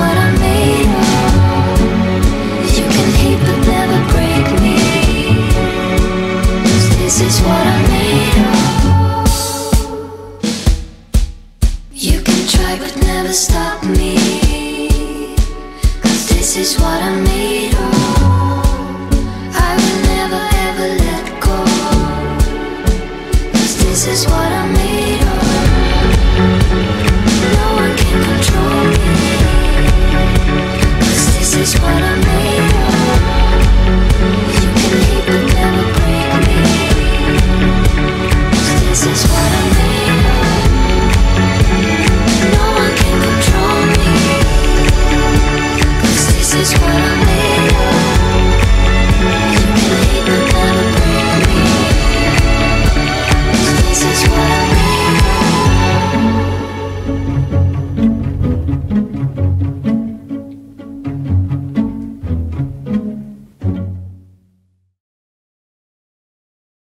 what I'm made of. You can hate but never break me, 'cause this is what I'm made of. You can try but never stop me, 'cause this is what I'm made of. I will never ever let go, 'cause this is what I'm